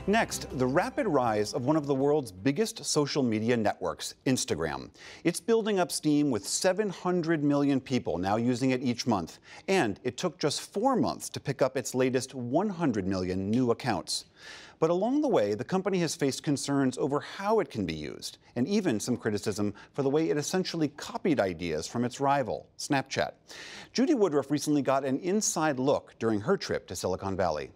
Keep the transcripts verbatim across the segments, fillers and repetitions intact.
Next, the rapid rise of one of the world's biggest social media networks, Instagram. It's building up steam with seven hundred million people now using it each month. And it took just four months to pick up its latest one hundred million new accounts. But along the way, the company has faced concerns over how it can be used, and even some criticism for the way it essentially copied ideas from its rival, Snapchat. Judy Woodruff recently got an inside look during her trip to Silicon Valley.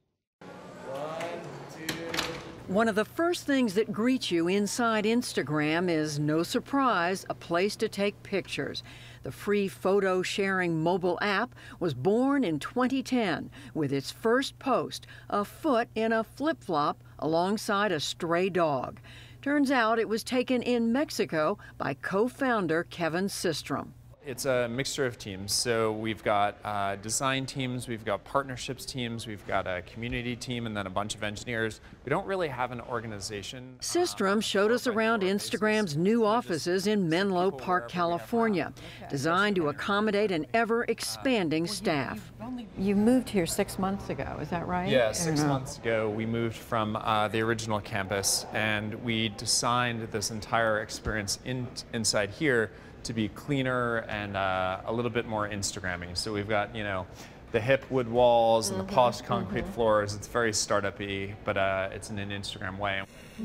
One of the first things that greets you inside Instagram is, no surprise, a place to take pictures. The free photo-sharing mobile app was born in twenty ten with its first post, a foot in a flip-flop alongside a stray dog. Turns out it was taken in Mexico by co-founder Kevin Systrom. It's a mixture of teams. So we've got uh, design teams, we've got partnerships teams, we've got a community team, and then a bunch of engineers. We don't really have an organization. Systrom showed us around Instagram's new offices in Menlo Park, California, designed to accommodate an ever-expanding staff. You moved here six months ago, is that right? Yeah, six months ago we moved from uh, the original campus, and we designed this entire experience in, inside here to be cleaner and uh, a little bit more Instagramming. So we've got, you know, the hip wood walls and mm-hmm, the polished concrete mm-hmm. floors. It's very startup-y, but uh, it's in an Instagram way.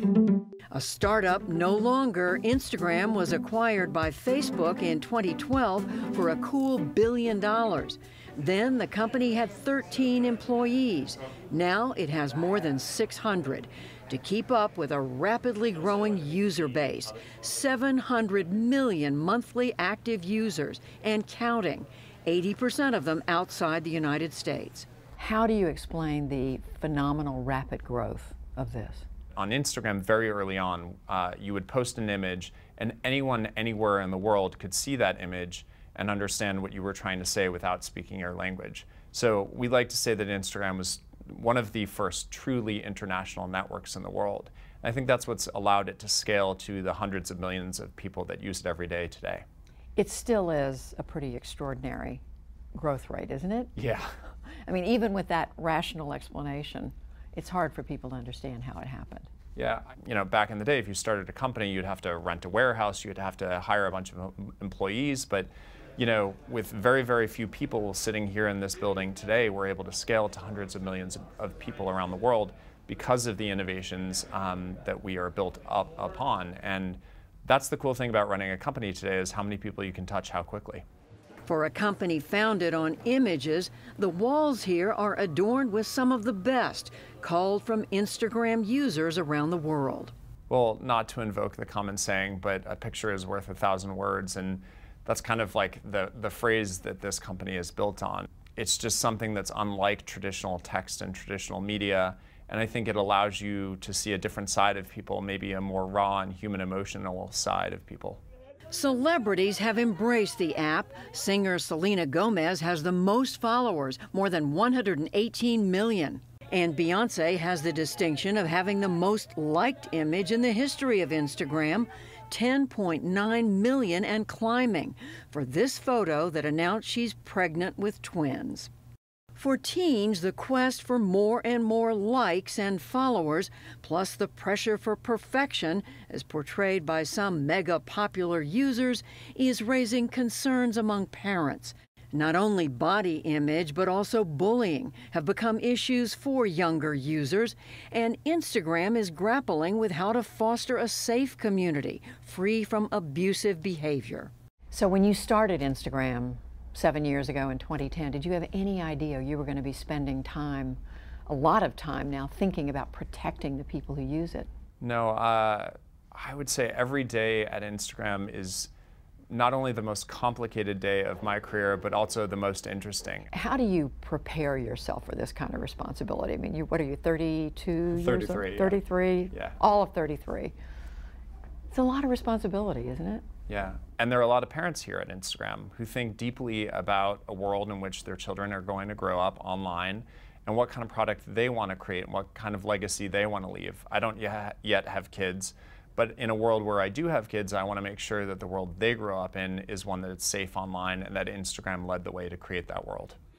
A startup no longer, Instagram was acquired by Facebook in twenty twelve for a cool billion dollars. Then the company had thirteen employees. Now it has more than six hundred. To keep up with a rapidly growing user base, seven hundred million monthly active users and counting, eighty percent of them outside the United States. How do you explain the phenomenal rapid growth of this? On Instagram, very early on, uh, you would post an image and anyone anywhere in the world could see that image and understand what you were trying to say without speaking your language. So we like to say that Instagram was one of the first truly international networks in the world. And I think that's what's allowed it to scale to the hundreds of millions of people that use it every day today. It still is a pretty extraordinary growth rate, isn't it? Yeah. I mean, even with that rational explanation, it's hard for people to understand how it happened. Yeah, you know, back in the day, if you started a company, you'd have to rent a warehouse, you'd have to hire a bunch of employees, but you know, with very, very few people sitting here in this building today, we're able to scale to hundreds of millions of, of people around the world because of the innovations um, that we are built up upon. And that's the cool thing about running a company today, is how many people you can touch how quickly. For a company founded on images, the walls here are adorned with some of the best, called from Instagram users around the world. Well, not to invoke the common saying, but a picture is worth a thousand words. And that's kind of like the, the phrase that this company is built on. It's just something that's unlike traditional text and traditional media, and I think it allows you to see a different side of people, maybe a more raw and human emotional side of people. Celebrities have embraced the app. Singer Selena Gomez has the most followers, more than one hundred eighteen million. And Beyoncé has the distinction of having the most liked image in the history of Instagram, ten point nine million and climbing, for this photo that announced she's pregnant with twins. For teens, the quest for more and more likes and followers, plus the pressure for perfection, as portrayed by some mega-popular users, is raising concerns among parents. Not only body image, but also bullying have become issues for younger users, and Instagram is grappling with how to foster a safe community, free from abusive behavior. So when you started Instagram seven years ago in twenty ten, did you have any idea you were going to be spending time, a lot of time now, thinking about protecting the people who use it? No, uh, I would say every day at Instagram is not only the most complicated day of my career, but also the most interesting. How do you prepare yourself for this kind of responsibility? I mean, you, what are you, thirty-two thirty-three, years old? thirty-three? Yeah. All of thirty-three. It's a lot of responsibility, isn't it? Yeah, and there are a lot of parents here at Instagram who think deeply about a world in which their children are going to grow up online and what kind of product they want to create and what kind of legacy they want to leave. I don't yet have kids, but in a world where I do have kids, I want to make sure that the world they grow up in is one that is safe online, and that Instagram led the way to create that world.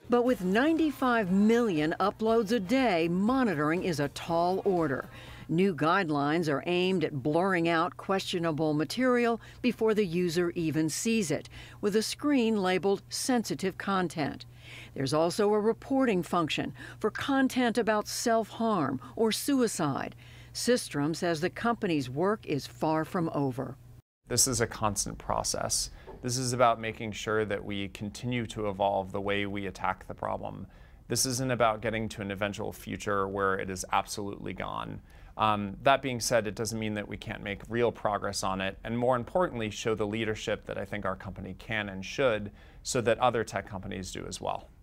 But with ninety-five million uploads a day, monitoring is a tall order. New guidelines are aimed at blurring out questionable material before the user even sees it, with a screen labeled sensitive content. There's also a reporting function for content about self-harm or suicide. Systrom says the company's work is far from over. This is a constant process. This is about making sure that we continue to evolve the way we attack the problem. This isn't about getting to an eventual future where it is absolutely gone. Um, that being said, it doesn't mean that we can't make real progress on it, and more importantly, show the leadership that I think our company can and should, so that other tech companies do as well.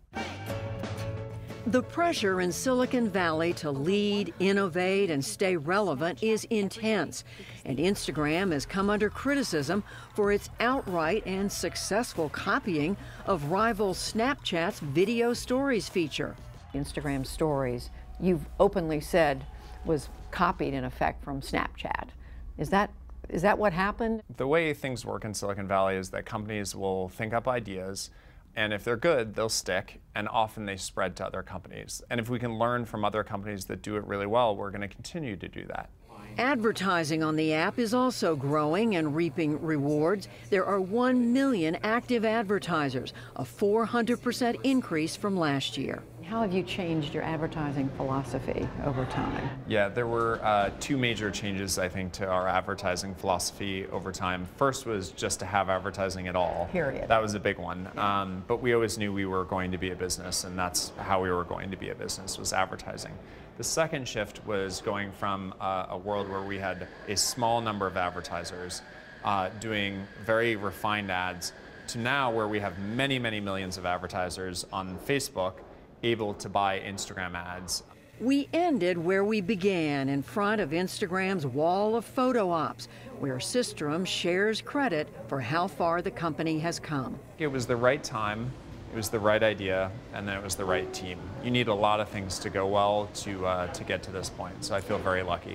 The pressure in Silicon Valley to lead, innovate, and stay relevant is intense, and Instagram has come under criticism for its outright and successful copying of rival Snapchat's Video Stories feature. Instagram Stories, you've openly said, was copied in effect from Snapchat. Is that is that what happened? The way things work in Silicon Valley is that companies will think up ideas, and if they're good, they'll stick, and often they spread to other companies. And if we can learn from other companies that do it really well, we're going to continue to do that. Advertising on the app is also growing and reaping rewards. There are one million active advertisers, a four hundred percent increase from last year. How have you changed your advertising philosophy over time? Yeah, there were uh, two major changes, I think, to our advertising philosophy over time. First was just to have advertising at all. Period. That was a big one. Um, but we always knew we were going to be a business, and that's how we were going to be a business, was advertising. The second shift was going from uh, a world where we had a small number of advertisers uh, doing very refined ads to now where we have many, many millions of advertisers on Facebook able to buy Instagram ads. We ended where we began, in front of Instagram's wall of photo ops, where Systrom shares credit for how far the company has come. It was the right time, it was the right idea, and then it was the right team. You need a lot of things to go well to, uh, to get to this point, so I feel very lucky.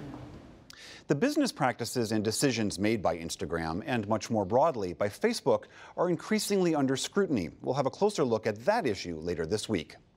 The business practices and decisions made by Instagram, and much more broadly by Facebook, are increasingly under scrutiny. We'll have a closer look at that issue later this week.